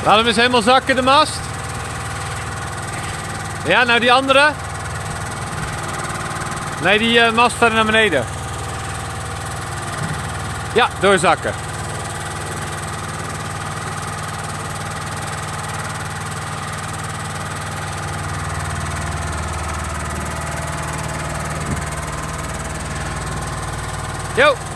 Laat hem eens helemaal zakken, de mast. Ja, nou die andere. Nee, die mast verder naar beneden. Ja, doorzakken. Yo!